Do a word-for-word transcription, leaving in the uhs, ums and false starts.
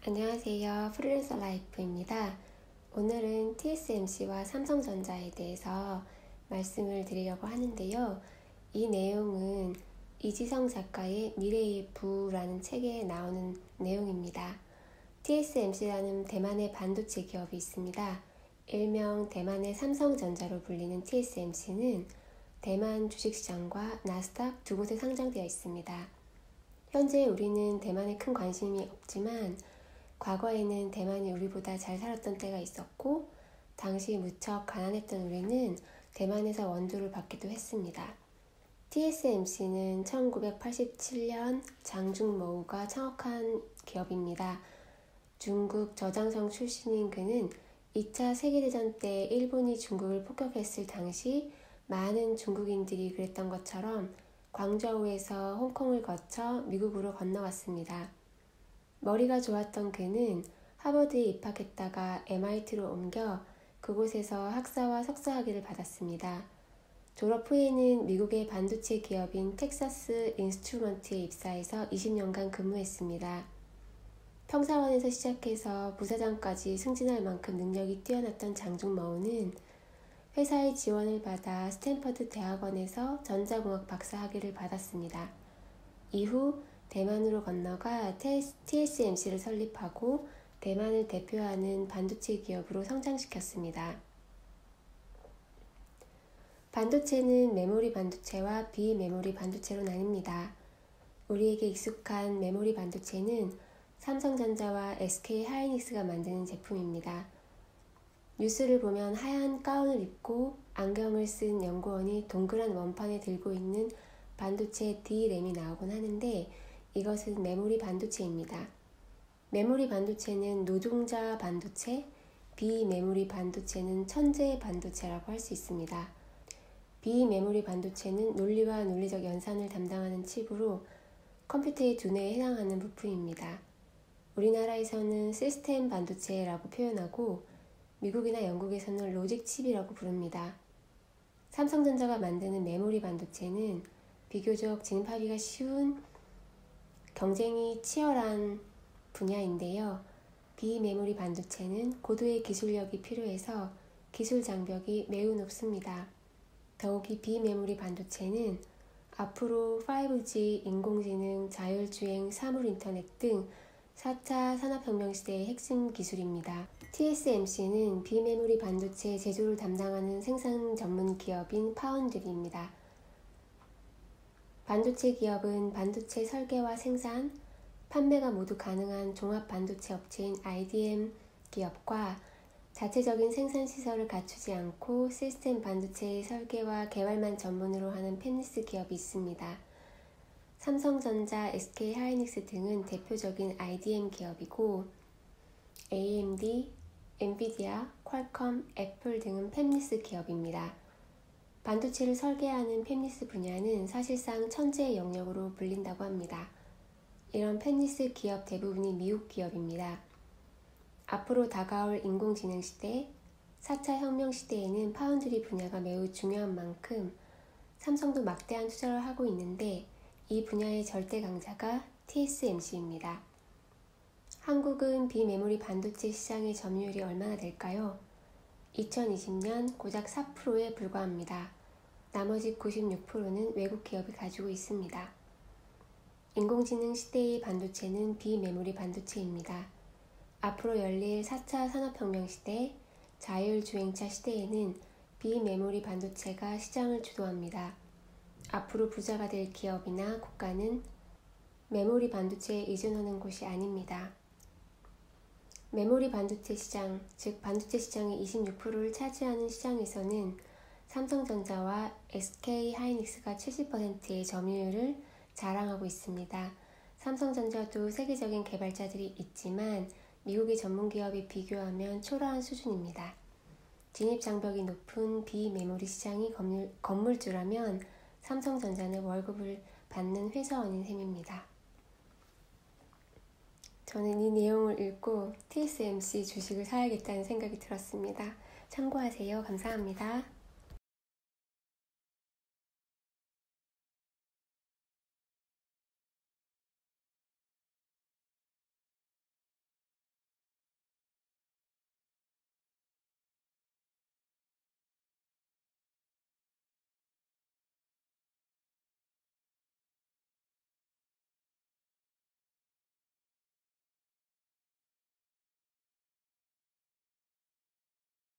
안녕하세요. 프리랜서 라이프입니다. 오늘은 티에스엠씨와 삼성전자에 대해서 말씀을 드리려고 하는데요. 이 내용은 이지성 작가의 미래의 부라는 책에 나오는 내용입니다. 티에스엠씨라는 대만의 반도체 기업이 있습니다. 일명 대만의 삼성전자로 불리는 티에스엠씨는 대만 주식시장과 나스닥 두 곳에 상장되어 있습니다. 현재 우리는 대만에 큰 관심이 없지만 과거에는 대만이 우리보다 잘 살았던 때가 있었고 당시 무척 가난했던 우리는 대만에서 원조를 받기도 했습니다. 티에스엠씨는 천구백팔십칠 년 장중모우가 창업한 기업입니다. 중국 저장성 출신인 그는 이 차 세계대전 때 일본이 중국을 폭격했을 당시 많은 중국인들이 그랬던 것처럼 광저우에서 홍콩을 거쳐 미국으로 건너갔습니다. 머리가 좋았던 그는 하버드에 입학했다가 엠아이티로 옮겨 그곳에서 학사와 석사학위를 받았습니다. 졸업 후에는 미국의 반도체 기업인 텍사스 인스트루먼트에 입사해서 이십 년간 근무했습니다. 평사원에서 시작해서 부사장까지 승진할 만큼 능력이 뛰어났던 장중머우는 회사의 지원을 받아 스탠퍼드 대학원에서 전자공학 박사학위를 받았습니다. 이후 대만으로 건너가 티에스엠씨를 설립하고 대만을 대표하는 반도체 기업으로 성장시켰습니다. 반도체는 메모리 반도체와 비메모리 반도체로 나뉩니다. 우리에게 익숙한 메모리 반도체는 삼성전자와 에스케이하이닉스가 만드는 제품입니다. 뉴스를 보면 하얀 가운을 입고 안경을 쓴 연구원이 동그란 원판에 들고 있는 반도체 D램이 나오곤 하는데 이것은 메모리 반도체입니다. 메모리 반도체는 노동자 반도체, 비메모리 반도체는 천재 반도체라고 할 수 있습니다. 비메모리 반도체는 논리와 논리적 연산을 담당하는 칩으로 컴퓨터의 두뇌에 해당하는 부품입니다. 우리나라에서는 시스템 반도체라고 표현하고 미국이나 영국에서는 로직 칩이라고 부릅니다. 삼성전자가 만드는 메모리 반도체는 비교적 진입하기가 쉬운 경쟁이 치열한 분야인데요. 비메모리 반도체는 고도의 기술력이 필요해서 기술 장벽이 매우 높습니다. 더욱이 비메모리 반도체는 앞으로 파이브지, 인공지능, 자율주행, 사물인터넷 등 사 차 산업혁명 시대의 핵심 기술입니다. 티에스엠씨는 비메모리 반도체 제조를 담당하는 생산 전문 기업인 파운드리입니다. 반도체 기업은 반도체 설계와 생산, 판매가 모두 가능한 종합 반도체 업체인 아이디엠 기업과 자체적인 생산 시설을 갖추지 않고 시스템 반도체의 설계와 개발만 전문으로 하는 팹리스 기업이 있습니다. 삼성전자, 에스케이하이닉스 등은 대표적인 아이디엠 기업이고 에이엠디, 엔비디아, 퀄컴, 애플 등은 팹리스 기업입니다. 반도체를 설계하는 팹리스 분야는 사실상 천재의 영역으로 불린다고 합니다. 이런 팹리스 기업 대부분이 미국 기업입니다. 앞으로 다가올 인공지능 시대, 사 차 혁명 시대에는 파운드리 분야가 매우 중요한 만큼 삼성도 막대한 투자를 하고 있는데 이 분야의 절대 강자가 티에스엠씨입니다. 한국은 비메모리 반도체 시장의 점유율이 얼마나 될까요? 이천이십 년 고작 사 퍼센트에 불과합니다. 나머지 구십육 퍼센트는 외국 기업이 가지고 있습니다. 인공지능 시대의 반도체는 비메모리 반도체입니다. 앞으로 열릴 사 차 산업혁명 시대, 자율주행차 시대에는 비메모리 반도체가 시장을 주도합니다. 앞으로 부자가 될 기업이나 국가는 메모리 반도체에 의존하는 곳이 아닙니다. 메모리 반도체 시장, 즉 반도체 시장의 이십육 퍼센트를 차지하는 시장에서는 삼성전자와 에스케이하이닉스가 칠십 퍼센트의 점유율을 자랑하고 있습니다. 삼성전자도 세계적인 개발자들이 있지만 미국의 전문기업에 비교하면 초라한 수준입니다. 진입장벽이 높은 비메모리 시장이 건물, 건물주라면 삼성전자는 월급을 받는 회사원인 셈입니다. 저는 이 내용을 읽고 티에스엠씨 주식을 사야겠다는 생각이 들었습니다. 참고하세요. 감사합니다.